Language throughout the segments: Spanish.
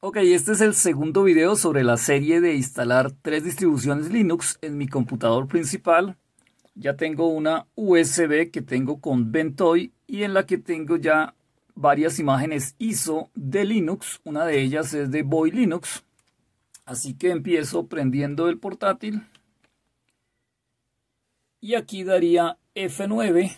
Ok, este es el segundo video sobre la serie de instalar 3 distribuciones Linux en mi computador principal. Ya tengo una USB que tengo con Ventoy y en la que tengo ya varias imágenes ISO de Linux. Una de ellas es de Boy Linux. Así que empiezo prendiendo el portátil. Y aquí daría F9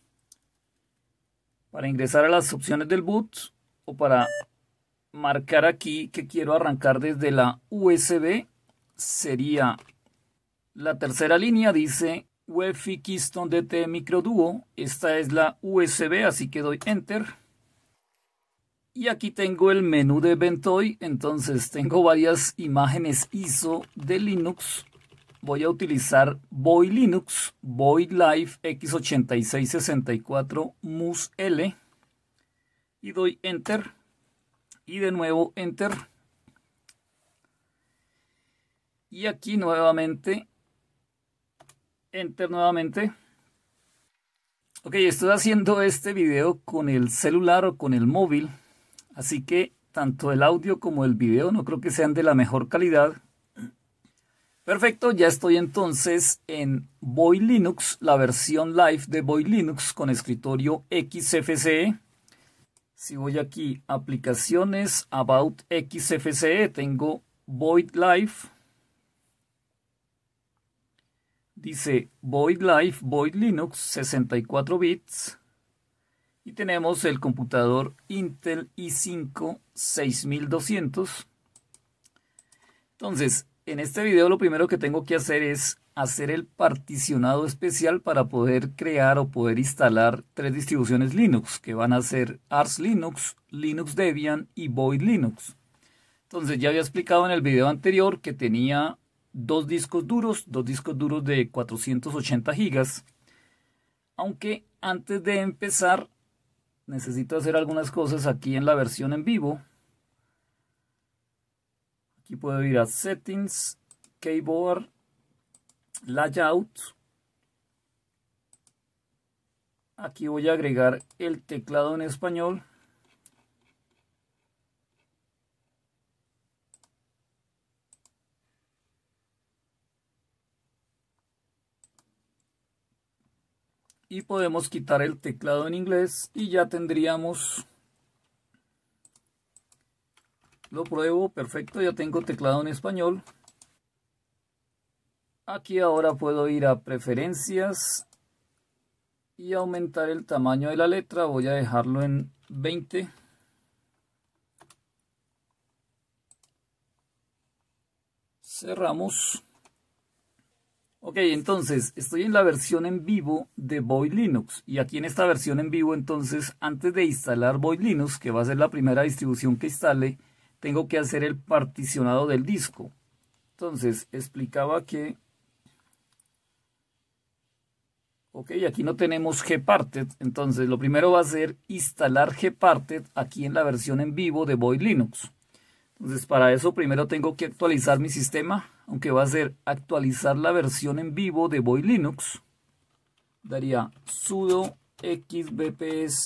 para ingresar a las opciones del boot o para marcar aquí que quiero arrancar desde la USB. Sería la tercera línea, dice UEFI Keystone DT Micro Duo. Esta es la USB, así que doy Enter. Y aquí tengo el menú de Ventoy, entonces tengo varias imágenes ISO de Linux. Voy a utilizar Boy Linux, Boy Live x8664 MUS-L. Y doy Enter. Y de nuevo Enter. Y aquí nuevamente Enter nuevamente. Ok, estoy haciendo este video con el celular o con el móvil. Así que tanto el audio como el video no creo que sean de la mejor calidad. Perfecto, ya estoy entonces en Boy Linux, la versión live de Boy Linux con escritorio XFCE. Si voy aquí, aplicaciones, About XFCE, tengo Boy Live. Dice Boy Live, Boy Linux, 64 bits. Y tenemos el computador Intel i5 6200. Entonces, en este video lo primero que tengo que hacer es hacer el particionado especial para poder crear o poder instalar 3 distribuciones Linux, que van a ser Arch Linux, Linux Debian y Boy Linux. Entonces, ya había explicado en el video anterior que tenía dos discos duros de 480 gigas. Aunque antes de empezar necesito hacer algunas cosas aquí en la versión en vivo. Aquí puedo ir a Settings, Keyboard, Layout. Aquí voy a agregar el teclado en español. Y podemos quitar el teclado en inglés y ya tendríamos... Lo pruebo, perfecto, ya tengo teclado en español. Aquí ahora puedo ir a preferencias y aumentar el tamaño de la letra. Voy a dejarlo en 20. Cerramos. Ok, entonces estoy en la versión en vivo de Boy Linux. Y aquí en esta versión en vivo, entonces, antes de instalar Boy Linux, que va a ser la primera distribución que instale, tengo que hacer el particionado del disco. Entonces, explicaba que... Ok, aquí no tenemos Gparted. Entonces, lo primero va a ser instalar Gparted aquí en la versión en vivo de Boy Linux. Entonces, para eso primero tengo que actualizar mi sistema, aunque va a ser actualizar la versión en vivo de Boy Linux. Daría sudo xbps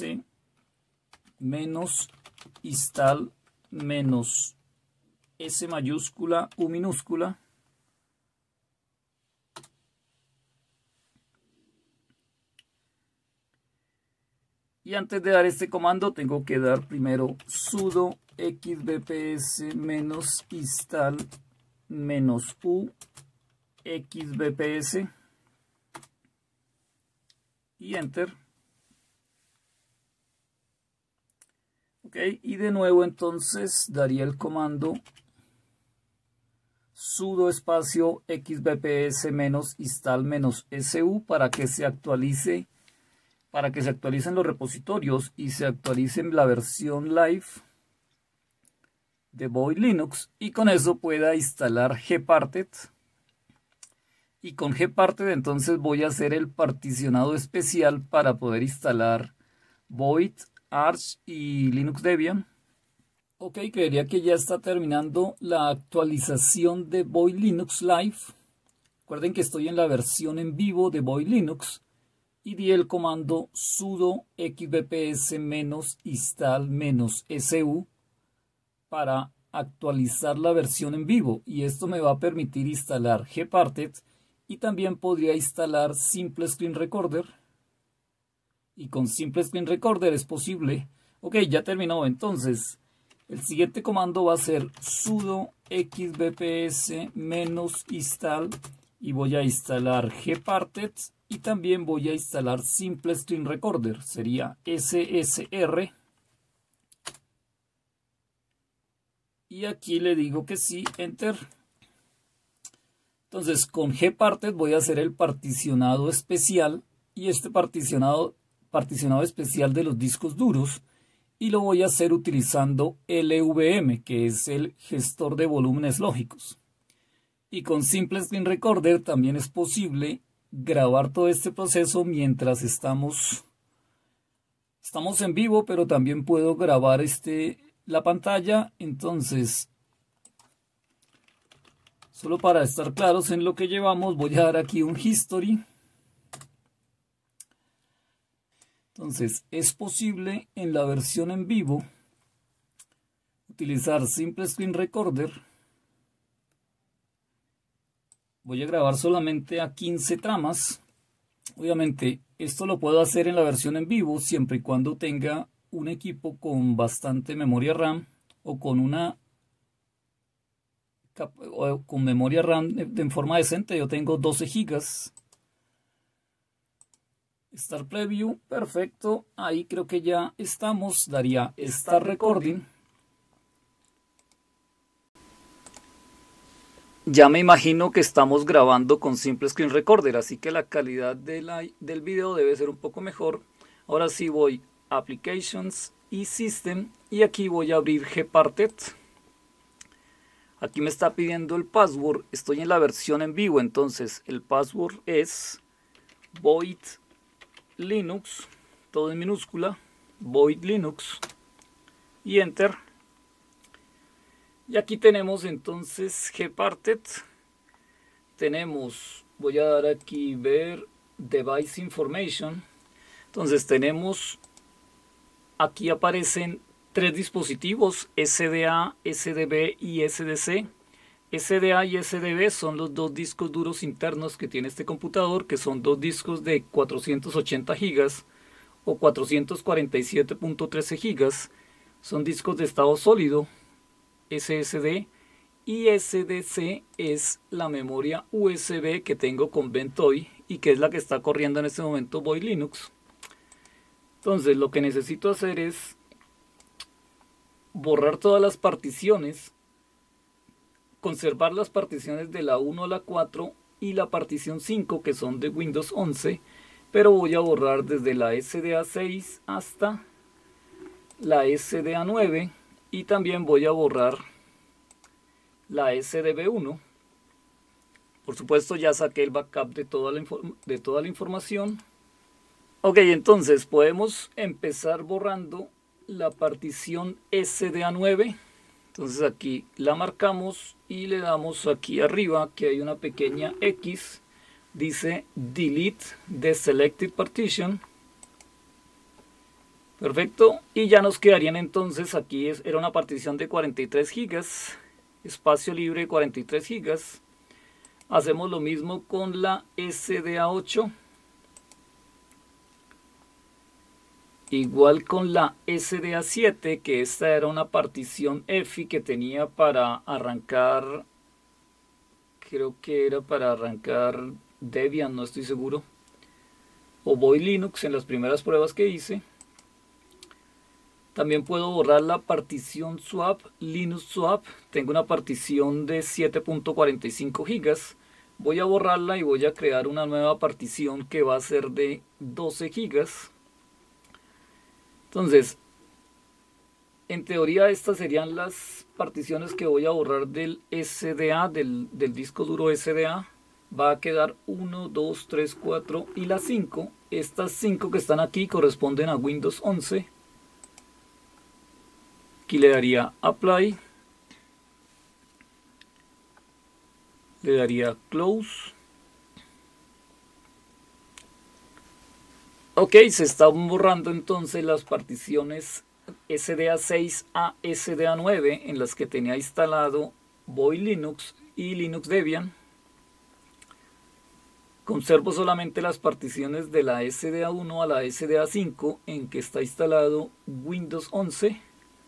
-install -s mayúscula u minúscula. Y antes de dar este comando tengo que dar primero sudo xbps -install -u xbps y enter. Ok, y de nuevo entonces daría el comando sudo espacio xbps -install -su para que se actualice, para que se actualicen los repositorios y se actualicen la versión live de Boy Linux, y con eso pueda instalar Gparted. Y con Gparted entonces voy a hacer el particionado especial para poder instalar Boy, Arch y Linux Debian. Ok, creería que ya está terminando la actualización de Boy Linux Live. Recuerden que estoy en la versión en vivo de Boy Linux y di el comando sudo xbps -install -su para actualizar la versión en vivo y esto me va a permitir instalar Gparted y también podría instalar Simple Screen Recorder. Y con Simple Screen Recorder es posible. Ok, ya terminó. Entonces, el siguiente comando va a ser sudo xbps -install y voy a instalar Gparted y también voy a instalar Simple Screen Recorder. Sería ssr. Y aquí le digo que sí, enter. Entonces, con Gparted voy a hacer el particionado especial y este particionado especial de los discos duros y lo voy a hacer utilizando LVM, que es el gestor de volúmenes lógicos. Y con Simple Screen Recorder también es posible grabar todo este proceso mientras estamos en vivo, pero también puedo grabar la pantalla. Entonces, solo para estar claros en lo que llevamos, voy a dar aquí un history. Entonces, es posible en la versión en vivo utilizar Simple Screen Recorder. Voy a grabar solamente a 15 tramas. Obviamente, esto lo puedo hacer en la versión en vivo siempre y cuando tenga un equipo con bastante memoria RAM o con memoria RAM en forma decente. Yo tengo 12 GB. Start Preview, perfecto, ahí creo que ya estamos, daría Start Recording. Ya me imagino que estamos grabando con Simple Screen Recorder, así que la calidad del video debe ser un poco mejor. Ahora sí voy a Applications y System y aquí voy a abrir Gparted. Aquí me está pidiendo el password, estoy en la versión en vivo, entonces el password es void Linux, todo en minúscula, void Linux y enter. Y aquí tenemos entonces Gparted. Voy a dar aquí ver device information. Entonces tenemos, aquí aparecen 3 dispositivos, SDA, SDB y SDC. SDA y SDB son los 2 discos duros internos que tiene este computador, que son 2 discos de 480 GB o 447.13 GB. Son discos de estado sólido, SSD, y SDC es la memoria USB que tengo con Ventoy y que es la que está corriendo en este momento Void Linux. Entonces lo que necesito hacer es borrar todas las particiones, conservar las particiones de la 1 a la 4 y la partición 5 que son de Windows 11, pero voy a borrar desde la SDA 6 hasta la SDA 9 y también voy a borrar la SDB 1. Por supuesto ya saqué el backup de toda la información. Ok, entonces podemos empezar borrando la partición SDA 9. Entonces aquí la marcamos y le damos aquí arriba que hay una pequeña X, dice delete the selected partition. Perfecto, y ya nos quedarían entonces aquí, era una partición de 43 GB, espacio libre 43 GB. Hacemos lo mismo con la SDA 8. Igual con la SDA 7, que esta era una partición EFI que tenía para arrancar, creo que era para arrancar Debian, no estoy seguro, o Void Linux en las primeras pruebas que hice. También puedo borrar la partición swap, Linux swap, tengo una partición de 7.45 GB. Voy a borrarla y voy a crear una nueva partición que va a ser de 12 GB. Entonces, en teoría estas serían las particiones que voy a borrar del SDA, del disco duro SDA. Va a quedar 1, 2, 3, 4 y la 5. Estas 5 que están aquí corresponden a Windows 11. Aquí le daría Apply. Le daría Close. Ok, se están borrando entonces las particiones SDA6 a SDA9 en las que tenía instalado Void Linux y Linux Debian. Conservo solamente las particiones de la SDA1 a la SDA5 en que está instalado Windows 11.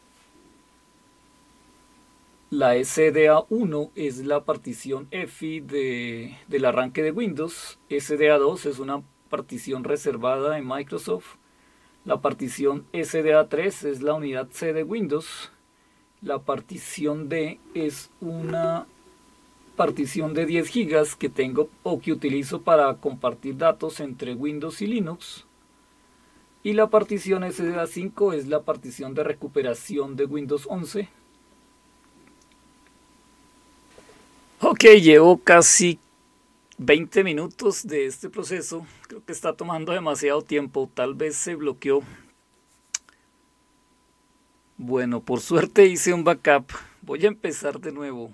La SDA1 es la partición EFI del arranque de Windows. SDA2 es una partición reservada en Microsoft. La partición SDA3 es la unidad C de Windows. La partición D es una partición de 10 GB que tengo o que utilizo para compartir datos entre Windows y Linux. Y la partición SDA5 es la partición de recuperación de Windows 11. Ok, llevo casi 20 minutos de este proceso. Creo que está tomando demasiado tiempo. Tal vez se bloqueó. Bueno, por suerte hice un backup. Voy a empezar de nuevo.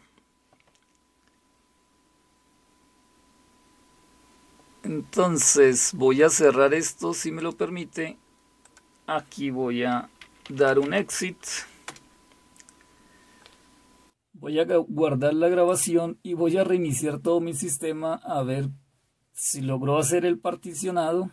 Entonces voy a cerrar esto si me lo permite. Aquí voy a dar un exit. Voy a guardar la grabación y voy a reiniciar todo mi sistema a ver si logró hacer el particionado.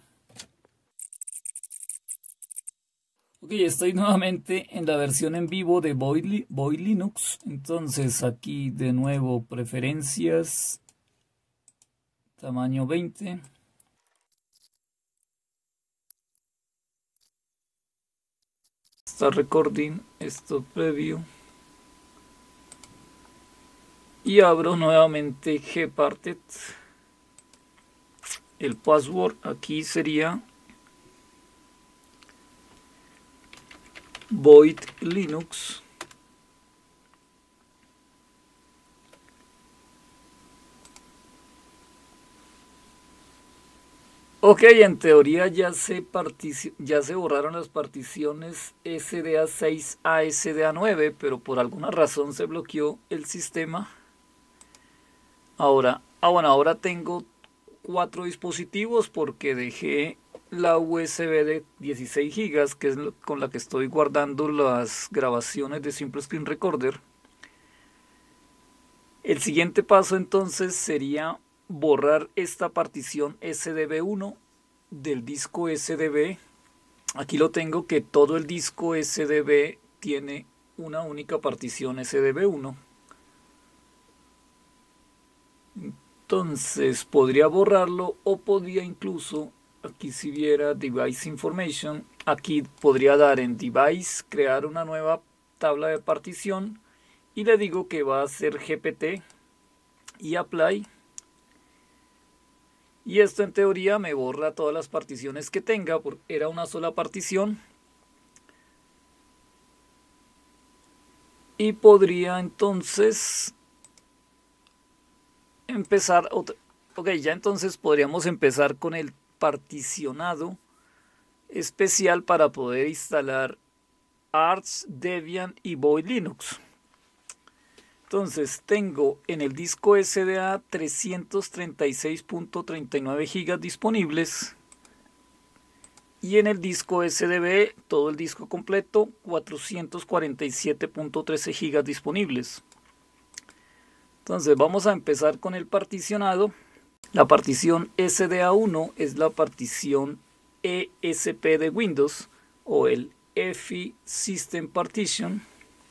Ok, estoy nuevamente en la versión en vivo de Void Linux. Entonces aquí de nuevo preferencias, tamaño 20. Start recording, stop preview. Y abro nuevamente Gparted. El password aquí sería Void Linux. Ok, en teoría ya se borraron las particiones SDA6 a SDA9, pero por alguna razón se bloqueó el sistema. Ahora tengo 4 dispositivos porque dejé la USB de 16 GB, que es con la que estoy guardando las grabaciones de Simple Screen Recorder. El siguiente paso entonces sería borrar esta partición SDB1 del disco SDB. Aquí lo tengo, que todo el disco SDB tiene una única partición SDB1. Entonces podría borrarlo o podría incluso, aquí si viera Device Information, aquí podría dar en Device, crear una nueva tabla de partición y le digo que va a ser GPT y Apply. Y esto en teoría me borra todas las particiones que tenga, porque era una sola partición. Y podría entonces empezar ok, ya entonces podríamos empezar con el particionado especial para poder instalar Arch, Debian y Void Linux. Entonces tengo en el disco SDA 336.39 GB disponibles y en el disco SDB todo el disco completo 447.13 GB disponibles. Entonces vamos a empezar con el particionado. La partición SDA1 es la partición ESP de Windows o el EFI System Partition.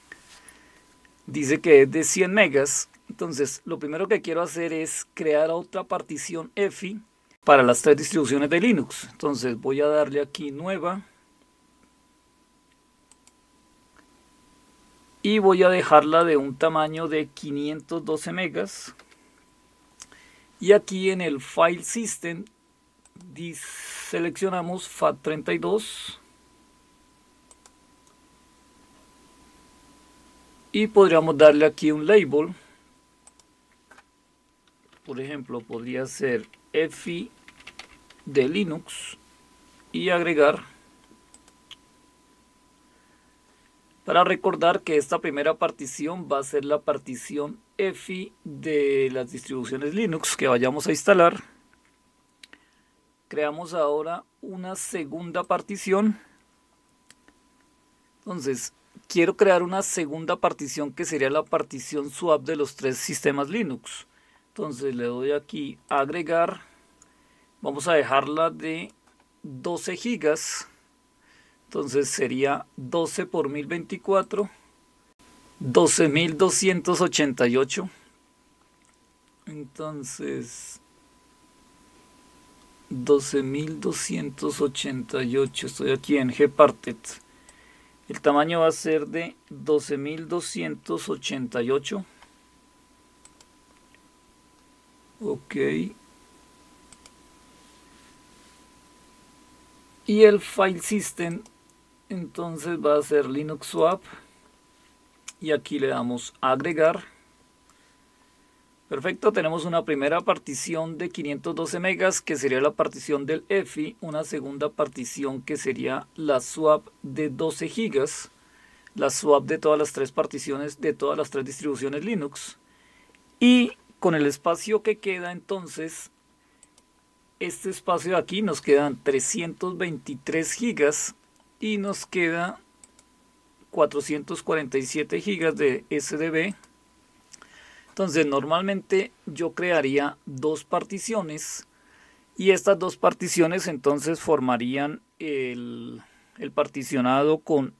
Dice que es de 100 megas. Entonces lo primero que quiero hacer es crear otra partición EFI para las 3 distribuciones de Linux. Entonces voy a darle aquí nueva. Y voy a dejarla de un tamaño de 512 megas. Y aquí en el File System seleccionamos FAT32. Y podríamos darle aquí un label. Por ejemplo, podría ser EFI de Linux y agregar. Para recordar que esta primera partición va a ser la partición EFI de las distribuciones Linux que vayamos a instalar. Creamos ahora una segunda partición Entonces, quiero crear una segunda partición que sería la partición swap de los 3 sistemas Linux. Entonces le doy aquí a agregar. Vamos a dejarla de 12 gigas. Entonces sería 12 por 1024. 12.288. Entonces 12.288. Estoy aquí en Gparted. El tamaño va a ser de 12.288. Ok. Y el file system entonces va a ser Linux Swap. Y aquí le damos a agregar. Perfecto, tenemos una primera partición de 512 megas que sería la partición del EFI, una segunda partición que sería la swap de 12 gigas, la swap de todas las 3 particiones de todas las 3 distribuciones Linux, y con el espacio que queda entonces, este espacio de aquí nos quedan 323 gigas y nos queda 447 gigas de SDB. Entonces normalmente yo crearía 2 particiones y estas 2 particiones entonces formarían el particionado con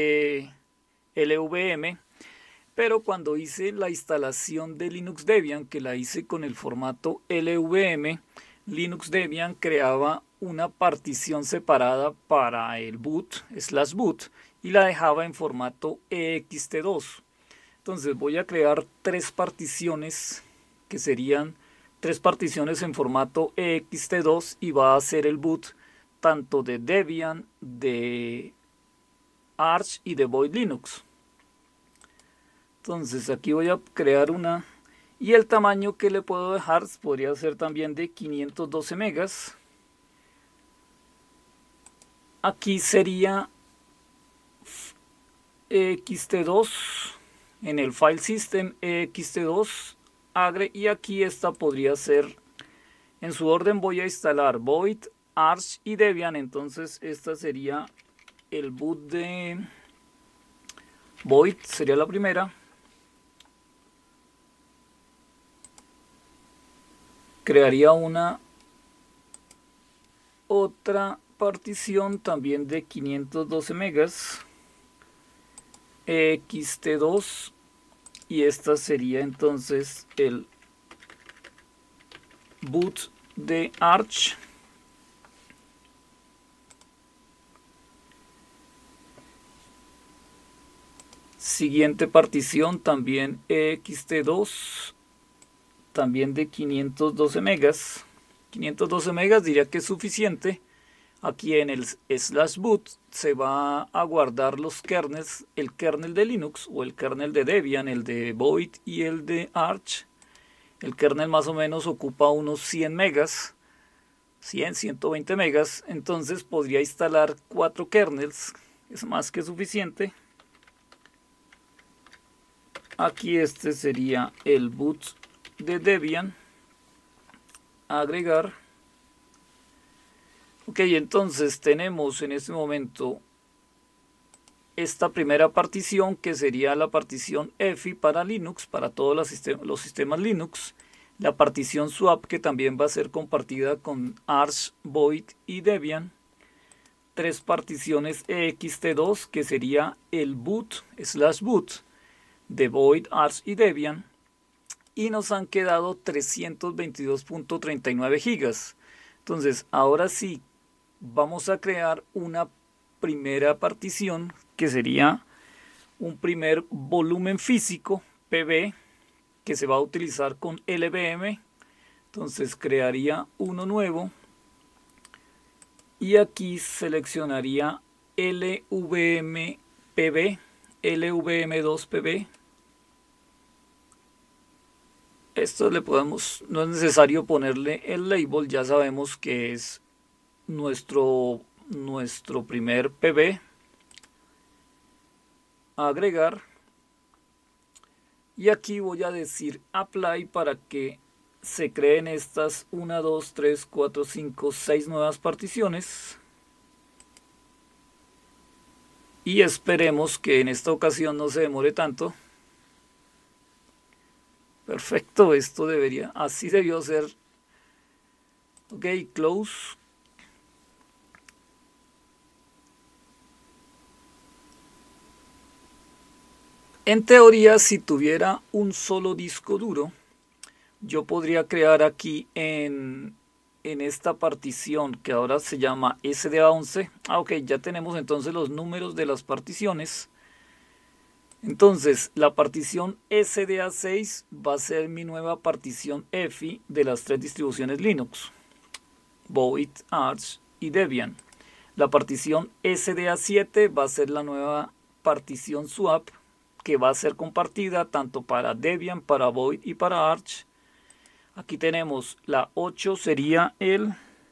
LVM, pero cuando hice la instalación de Linux Debian, que la hice con el formato LVM, Linux Debian creaba una partición separada para el boot, /boot, y la dejaba en formato ext2. Entonces voy a crear 3 particiones que serían 3 particiones en formato ext2 y va a ser el boot tanto de Debian, de Arch y de Void Linux. Entonces aquí voy a crear una y el tamaño que le puedo dejar podría ser también de 512 megas. Aquí sería ext2. En el file system ext2 agre y aquí esta podría ser, en su orden voy a instalar Void, Arch y Debian. Entonces esta sería el boot de Void, sería la primera. Crearía una otra partición también de 512 megas ext2 y esta sería entonces el boot de Arch. Siguiente partición también ext2, también de 512 megas. 512 megas diría que es suficiente. Aquí en el /boot se va a guardar los kernels, el kernel de Linux o el kernel de Debian, el de Void y el de Arch. El kernel más o menos ocupa unos 100 megas, 100, 120 megas. Entonces podría instalar 4 kernels, es más que suficiente. Aquí este sería el boot de Debian. Agregar. Ok, entonces tenemos en este momento esta primera partición que sería la partición EFI para Linux, para todos los sistemas Linux. La partición swap que también va a ser compartida con Arch, Void y Debian. 3 particiones ext2 que sería el boot, /boot de Void, Arch y Debian. Y nos han quedado 322.39 gigas. Entonces ahora sí vamos a crear una primera partición que sería un primer volumen físico PB que se va a utilizar con LVM. Entonces crearía uno nuevo y aquí seleccionaría LVM PB, LVM2 PB. Esto le podemos, no es necesario ponerle el label, ya sabemos que es nuestro primer PB. Agregar y aquí voy a decir apply para que se creen estas 1, 2, 3, 4, 5, 6 nuevas particiones. y esperemos que en esta ocasión no se demore tanto. Perfecto, esto debería, así debió ser. Ok, close. En teoría, si tuviera un solo disco duro, yo podría crear aquí en esta partición que ahora se llama SDA11. Ok, ya tenemos entonces los números de las particiones. Entonces, la partición SDA6 va a ser mi nueva partición EFI de las tres distribuciones Linux: Void, Arch y Debian. La partición SDA7 va a ser la nueva partición swap, que va a ser compartida tanto para Debian, para Void y para Arch. Aquí tenemos la 8, sería el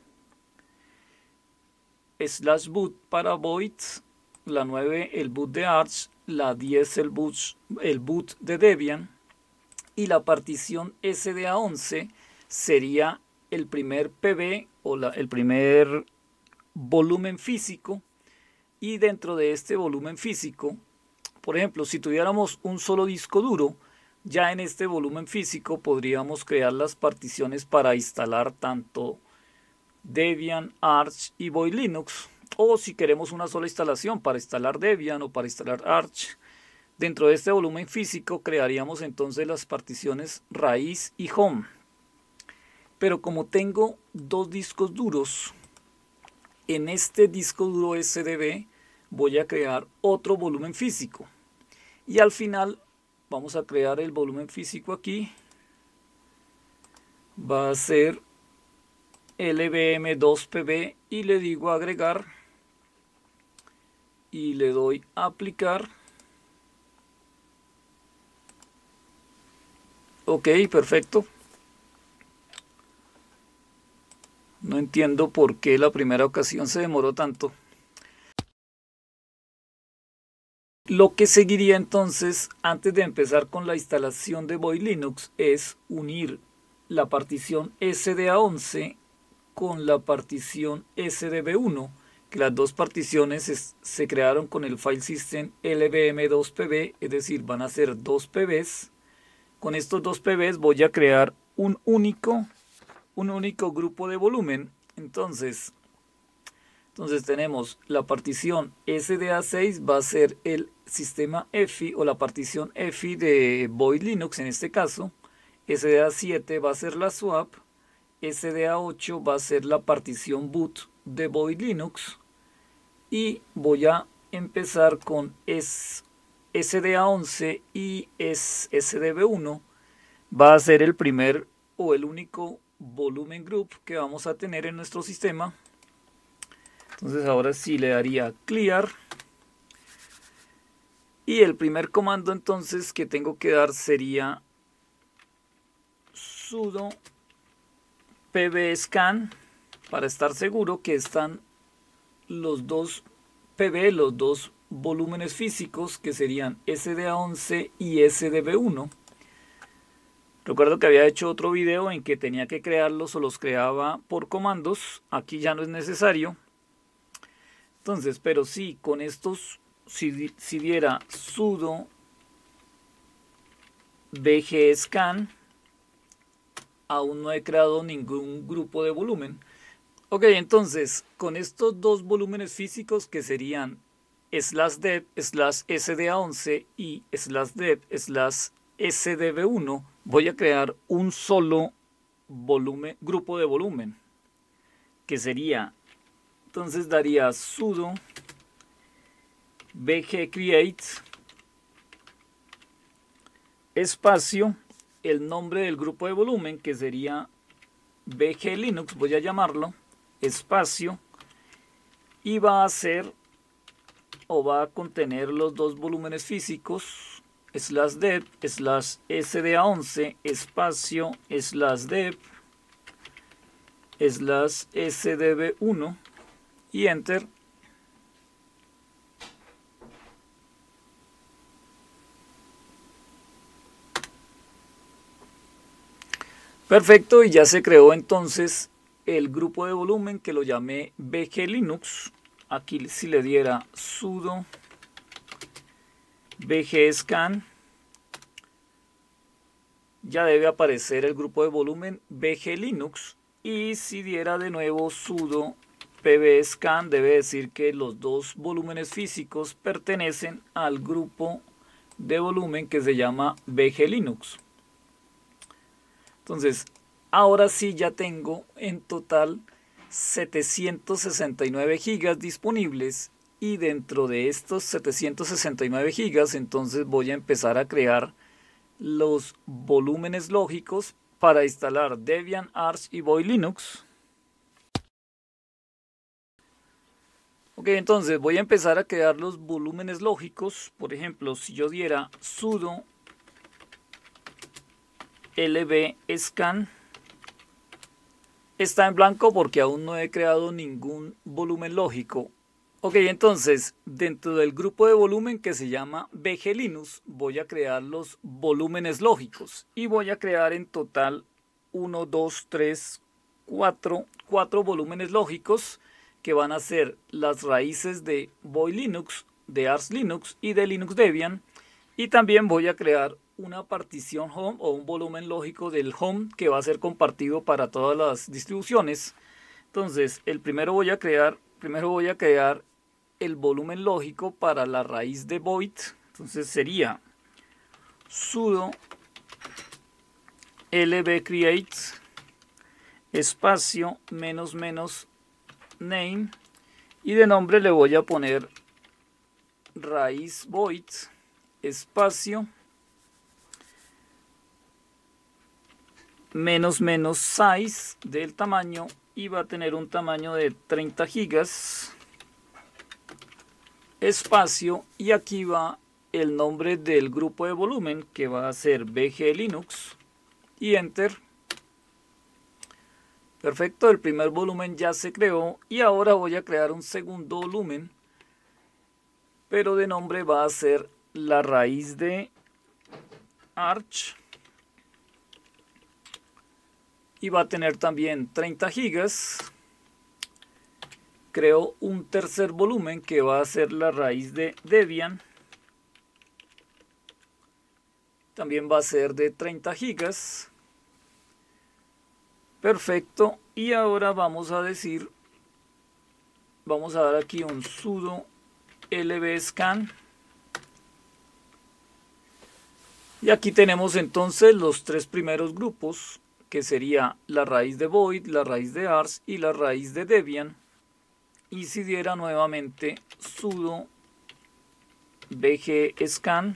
/boot para Void, la 9 el boot de Arch, la 10 el boot de Debian, y la partición SDA11 sería el primer PB o el primer volumen físico. Y dentro de este volumen físico, por ejemplo, si tuviéramos un solo disco duro, ya en este volumen físico podríamos crear las particiones para instalar tanto Debian, Arch y Void Linux, o si queremos una sola instalación para instalar Debian o para instalar Arch. Dentro de este volumen físico crearíamos entonces las particiones raíz y home. Pero como tengo dos discos duros, en este disco duro SDB voy a crear otro volumen físico. Y al final vamos a crear el volumen físico aquí. Va a ser LVM2PB y le digo agregar. Y le doy aplicar. Ok, perfecto. No entiendo por qué la primera ocasión se demoró tanto. Lo que seguiría entonces, antes de empezar con la instalación de Void Linux, es unir la partición SDA11 con la partición SDB1, que las dos particiones se crearon con el file system LVM2PB, es decir, van a ser dos PBs. Con estos dos PBs voy a crear un único grupo de volumen. Entonces tenemos la partición SDA6, va a ser el sistema EFI o la partición EFI de Void Linux en este caso. SDA7 va a ser la swap. SDA8 va a ser la partición boot de Void Linux. Y voy a empezar con SDA11 y SDB1. Va a ser el primer o el único volumen group que vamos a tener en nuestro sistema. Entonces ahora sí le daría clear. Y el primer comando entonces que tengo que dar sería sudo pbscan para estar seguro que están los dos PB, los dos volúmenes físicos, que serían SDA11 y SDB1. Recuerdo que había hecho otro video en que tenía que crearlos o los creaba por comandos. Aquí ya no es necesario. Entonces, pero sí, con estos, si diera sudo bgscan, aún no he creado ningún grupo de volumen. Ok, entonces, con estos dos volúmenes físicos que serían /dev /sda11 y /dev /sdb1, voy a crear un solo grupo de volumen, que sería, entonces daría sudo bgcreate espacio el nombre del grupo de volumen, que sería bglinux, voy a llamarlo, espacio, y va a ser o va a contener los dos volúmenes físicos /dev /sda11 espacio /dev /sdb1 y enter. Perfecto, y ya se creó entonces el grupo de volumen, que lo llamé bglinux. Aquí si le diera sudo bgscan. Ya debe aparecer el grupo de volumen bglinux. Y si diera de nuevo sudo pbscan, debe decir que los dos volúmenes físicos pertenecen al grupo de volumen que se llama bglinux. Entonces, ahora sí ya tengo en total 769 gigas disponibles, y dentro de estos 769 gigas entonces voy a empezar a crear los volúmenes lógicos para instalar Debian, Arch y Boy Linux. Ok, entonces voy a empezar a crear los volúmenes lógicos. Por ejemplo, si yo diera sudo lbscan, está en blanco porque aún no he creado ningún volumen lógico. Ok, entonces dentro del grupo de volumen que se llama bglinux voy a crear los volúmenes lógicos y voy a crear en total 1, 2, 3, 4 volúmenes lógicos que van a ser las raíces de Boy Linux, de Arch Linux y de Linux Debian, y también voy a crear una partición home o un volumen lógico del home que va a ser compartido para todas las distribuciones. Entonces primero voy a crear el volumen lógico para la raíz de void. Entonces sería sudo lbcreate espacio menos menos name, y de nombre le voy a poner raíz void espacio menos menos size del tamaño, y va a tener un tamaño de 30 gigas espacio, y aquí va el nombre del grupo de volumen que va a ser bglinux y enter. Perfecto, el primer volumen ya se creó y ahora voy a crear un segundo volumen, pero de nombre va a ser la raíz de Arch y va a tener también 30 gigas. Creo un tercer volumen que va a ser la raíz de Debian. También va a ser de 30 gigas. Perfecto. Y ahora vamos a dar aquí un sudo lbscan. Y aquí tenemos entonces los tres primeros grupos, que sería la raíz de Void, la raíz de Arch y la raíz de Debian. Y si diera nuevamente sudo bgscan,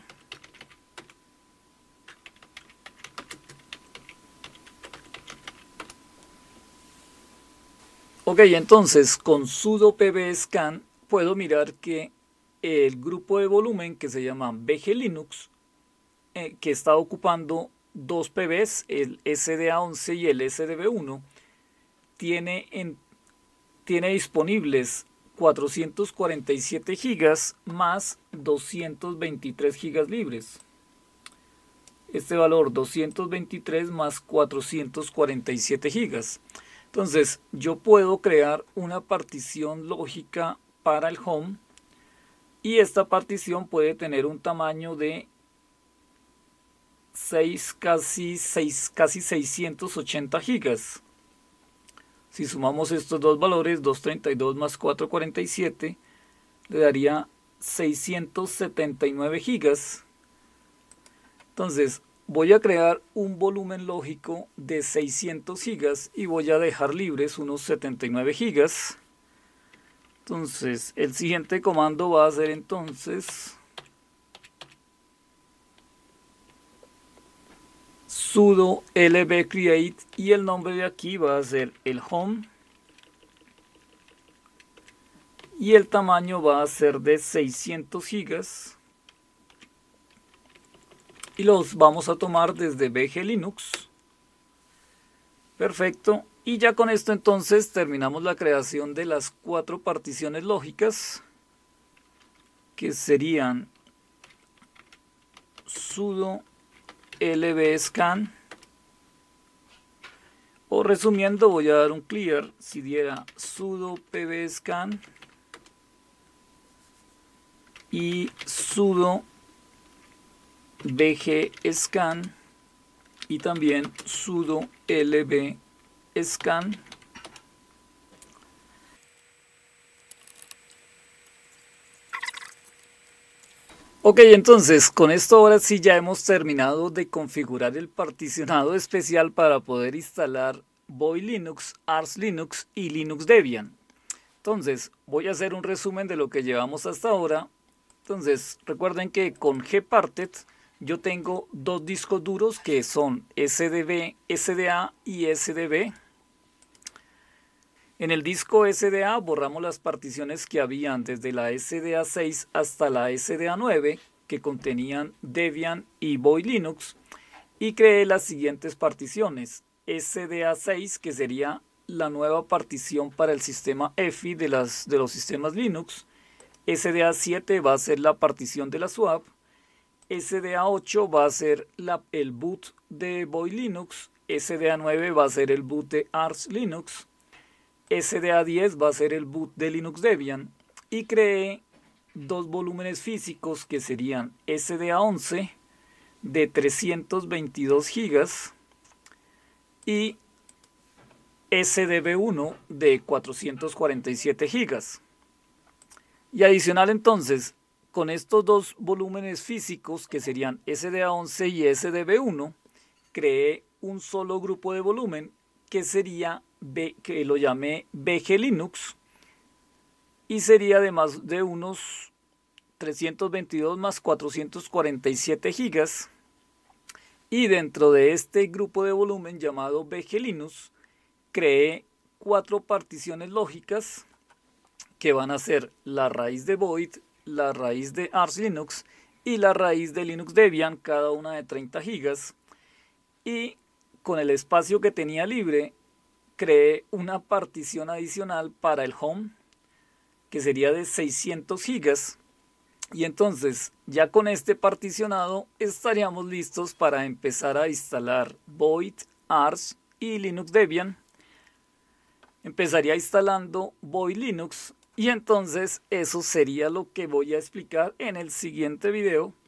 ok, entonces con sudo pbscan puedo mirar que el grupo de volumen que se llama bglinux, que está ocupando dos PBs, el SDA11 y el SDB1, tiene disponibles 447 gigas más 223 gigas libres. Este valor 223 más 447 gigas. Entonces yo puedo crear una partición lógica para el home, y esta partición puede tener un tamaño de casi 680 gigas. Si sumamos estos dos valores, 232 más 447, le daría 679 gigas. Entonces voy a crear un volumen lógico de 600 gigas y voy a dejar libres unos 79 gigas. Entonces el siguiente comando va a ser entonces sudo lbcreate, y el nombre de aquí va a ser el home y el tamaño va a ser de 600 gigas, y los vamos a tomar desde bglinux. Perfecto, y ya con esto entonces terminamos la creación de las 4 particiones lógicas, que serían sudo lbscan, o resumiendo voy a dar un clear si diera sudo pbscan y sudo bgscan y también sudo lbscan. Ok, entonces con esto ahora sí ya hemos terminado de configurar el particionado especial para poder instalar Boy Linux, Arch Linux y Linux Debian. Entonces voy a hacer un resumen de lo que llevamos hasta ahora. Entonces recuerden que con Gparted yo tengo dos discos duros que son SDB, SDA y SDB. En el disco SDA borramos las particiones que habían desde la SDA 6 hasta la SDA 9 que contenían Debian y Boy Linux y creé las siguientes particiones. SDA 6 que sería la nueva partición para el sistema EFI de los sistemas Linux. SDA 7 va a ser la partición de la swap. SDA 8 va a ser el boot de Boy Linux. SDA 9 va a ser el boot de Arch Linux. SDA 10 va a ser el boot de Linux Debian y creé dos volúmenes físicos que serían SDA 11 de 322 GB y SDB1 de 447 GB. Y adicional entonces, con estos dos volúmenes físicos que serían SDA 11 y SDB1, creé un solo grupo de volumen que sería que lo llamé BG Linux y sería de más de unos 322 más 447 GB y dentro de este grupo de volumen llamado BG Linux creé 4 particiones lógicas que van a ser la raíz de Void, la raíz de Arch Linux y la raíz de Linux Debian, cada una de 30 GB y con el espacio que tenía libre creé una partición adicional para el home que sería de 600 GB y entonces ya con este particionado estaríamos listos para empezar a instalar Void, Arch y Linux Debian. Empezaría instalando Void Linux y entonces eso sería lo que voy a explicar en el siguiente video.